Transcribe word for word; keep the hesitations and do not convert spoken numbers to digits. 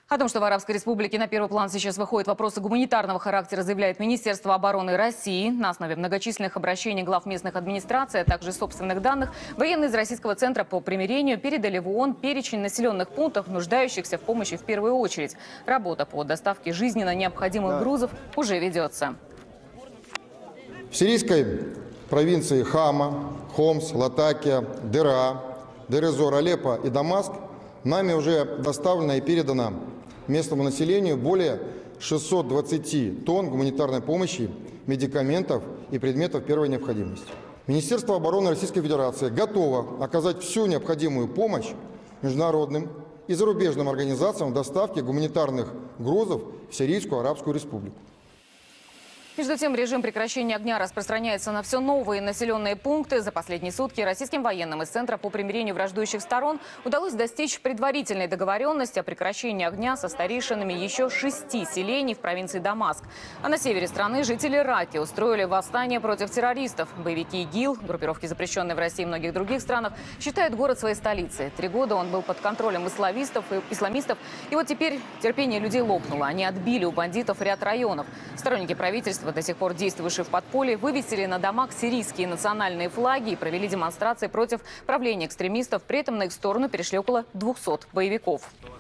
О том, что в Арабской Республике на первый план сейчас выходят вопросы гуманитарного характера, заявляет Министерство обороны России. На основе многочисленных обращений глав местных администраций, а также собственных данных, военные из Российского центра по примирению передали в ООН перечень населенных пунктов, нуждающихся в помощи в первую очередь. Работа по доставке жизненно необходимых да. грузов уже ведется. В сирийской провинции Хама, Хомс, Латакия, Дера, Дер-эз-Зор, Алеппо и Дамаск нами уже доставлено и передано местному населению более шестисот двадцати тонн гуманитарной помощи, медикаментов и предметов первой необходимости. Министерство обороны Российской Федерации готово оказать всю необходимую помощь международным и зарубежным организациям в доставке гуманитарных грузов в Сирийскую Арабскую Республику. Между тем, режим прекращения огня распространяется на все новые населенные пункты. За последние сутки российским военным из Центра по примирению враждующих сторон удалось достичь предварительной договоренности о прекращении огня со старейшинами еще шести селений в провинции Дамаск. А на севере страны жители Раки устроили восстание против террористов. Боевики ИГИЛ, группировки, запрещенные в России и многих других странах, считают город своей столицей. Три года он был под контролем исламистов и исламистов. И вот теперь терпение людей лопнуло. Они отбили у бандитов ряд районов. Сторонники правительства, до сих пор действующие в подполье, вывесили на домах сирийские национальные флаги и провели демонстрации против правления экстремистов. При этом на их сторону перешли около двухсот боевиков.